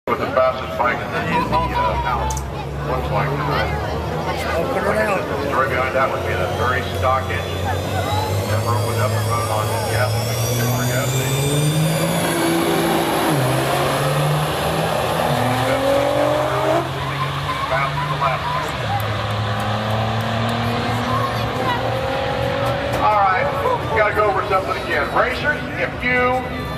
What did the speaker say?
With the fastest bike in the house. Looks like tonight. The story behind that would be the very stock engine that opened up and rode on gas station. Faster than the last one. All right, got to go over something again. Racers, if you